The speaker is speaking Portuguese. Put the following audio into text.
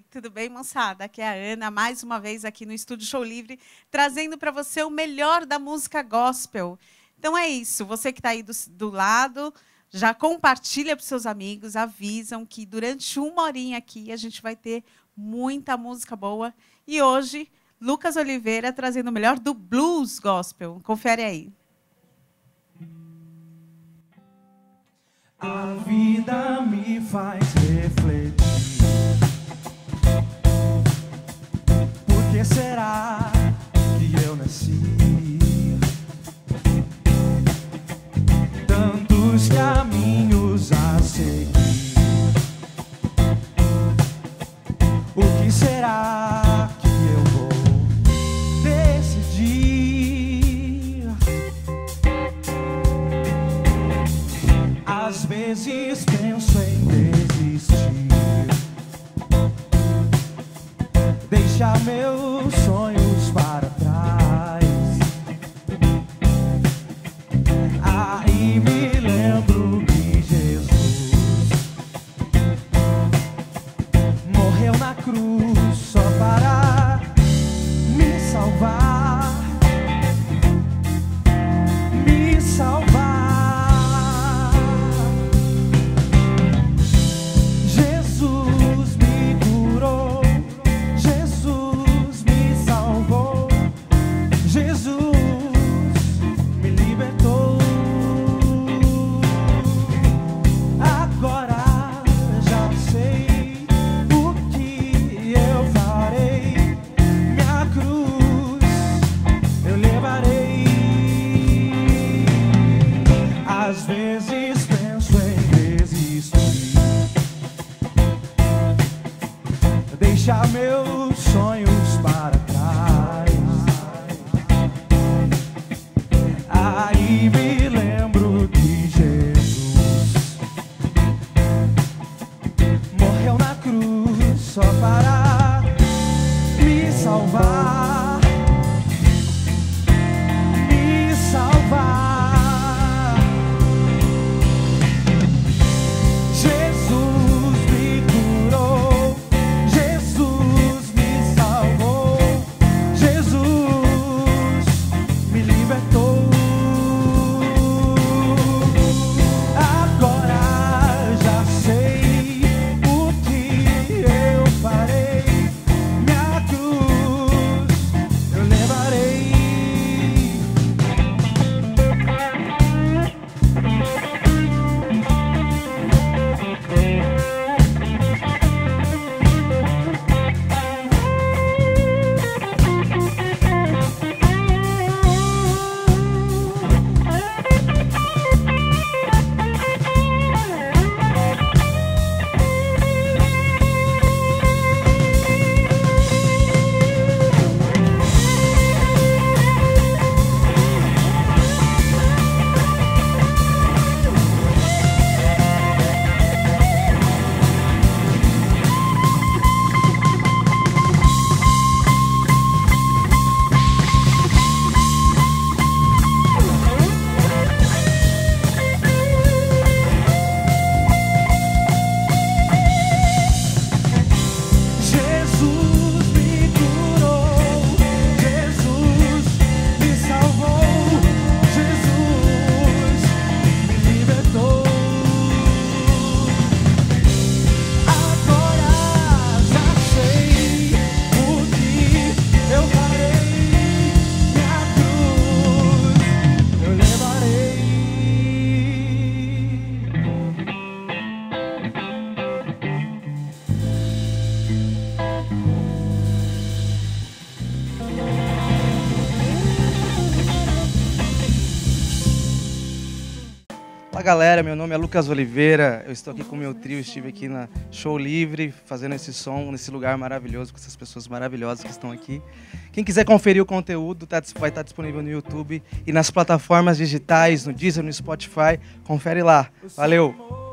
Tudo bem, moçada? Aqui é a Ana, mais uma vez aqui no Estúdio Show Livre, trazendo para você o melhor da música gospel. Então é isso, você que está aí do lado, já compartilha para os seus amigos, avisam que durante uma horinha aqui a gente vai ter muita música boa. E hoje, Lucas Oliveira trazendo o melhor do blues gospel. Confere aí. A vida me faz refletir. Por que será que eu nasci? Tantos caminhos a seguir. O que será que eu vou decidir? Às vezes penso em desistir, deixar meus sonhos para trás. Aí me lembro que Jesus morreu na cruz só para me salvar, me salvar. Jesus me curou, Jesus me salvou, Jesus me libertou. Agora já sei o que eu farei. Minha cruz eu levarei. Às vezes penso em desistir, deixar meus sonhos para trás. Aí me lembro que Jesus morreu na cruz só para me salvar, me salvar. Jesus me curou, Jesus me salvou, Jesus me libertou. Agora já sei o que eu farei. Minha cruz eu levarei. Jesus me curou, Jesus me salvou, Jesus me libertou. Agora já sei o que eu farei. Minha cruz eu levarei. Olá galera, meu nome é Lucas Oliveira, eu estou aqui com o meu trio, estive aqui na Show Livre, fazendo esse som nesse lugar maravilhoso, com essas pessoas maravilhosas que estão aqui. Quem quiser conferir o conteúdo, vai estar disponível no YouTube e nas plataformas digitais, no Deezer, no Spotify, confere lá. Valeu!